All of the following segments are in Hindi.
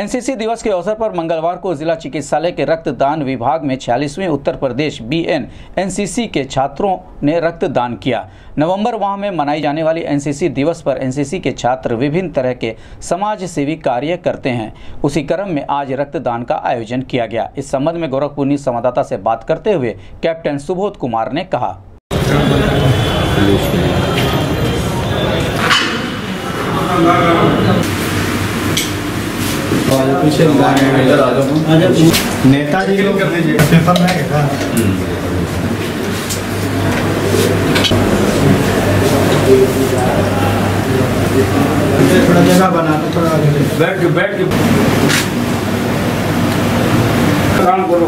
एनसीसी दिवस के अवसर पर मंगलवार को जिला चिकित्सालय के रक्तदान विभाग में 46वें उत्तर प्रदेश बीएन एनसीसी के छात्रों ने रक्तदान किया। नवंबर माह में मनाई जाने वाली एनसीसी दिवस पर एनसीसी के छात्र विभिन्न तरह के समाज सेवी कार्य करते हैं। उसी क्रम में आज रक्तदान का आयोजन किया गया। इस संबंध में गोरखपुर संवाददाता से बात करते हुए कैप्टन सुबोध कुमार ने कहा। नेताजी लोग थोड़ा जगह बना तो थोड़ा बैठ के काम करो।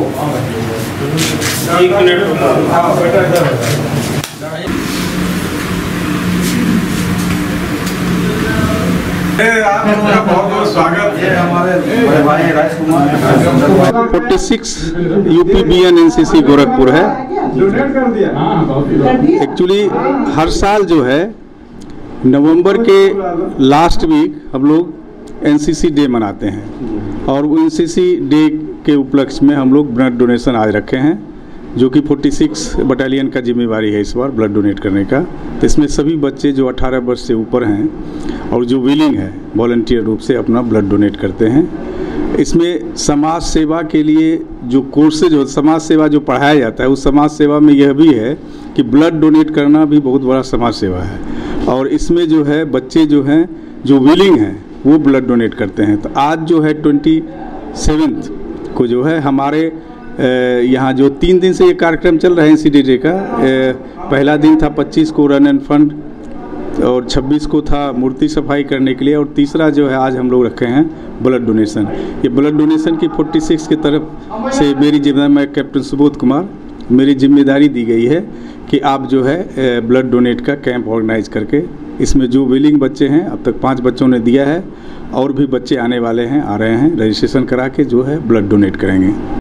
आपका बहुत बहुत स्वागत है। हमारे बड़े भाई Rajkumar 46 UP BN NCC Gorakhpur है। एक्चुअली हर साल जो है नवंबर के लास्ट वीक हम लोग एनसीसी डे मनाते हैं और एनसीसी डे के उपलक्ष्य में हम लोग ब्लड डोनेशन आज रखे हैं, जो कि 46 बटालियन का जिम्मेवारी है इस बार ब्लड डोनेट करने का। तो इसमें सभी बच्चे जो 18 वर्ष से ऊपर हैं और जो विलिंग है वॉलंटियर रूप से अपना ब्लड डोनेट करते हैं। इसमें समाज सेवा के लिए जो कोर्सेज हो, समाज सेवा जो पढ़ाया जाता है, उस समाज सेवा में यह भी है कि ब्लड डोनेट करना भी बहुत बड़ा समाज सेवा है। और इसमें जो है बच्चे जो हैं जो विलिंग हैं वो ब्लड डोनेट करते हैं। तो आज जो है 27 को जो है हमारे यहाँ जो 3 दिन से ये कार्यक्रम चल रहा है एनसीसी डे का, पहला दिन था 25 को रन एंड फंड और 26 को था मूर्ति सफाई करने के लिए, और तीसरा जो है आज हम लोग रखे हैं ब्लड डोनेशन। ये ब्लड डोनेशन की 46 की तरफ से मेरी जिम्मेदारी, मैं कैप्टन सुबोध कुमार, मेरी जिम्मेदारी दी गई है कि आप जो है ब्लड डोनेट का कैंप ऑर्गेनाइज करके इसमें जो विलिंग बच्चे हैं, अब तक 5 बच्चों ने दिया है और भी बच्चे आने वाले हैं, आ रहे हैं, रजिस्ट्रेशन करा के जो है ब्लड डोनेट करेंगे।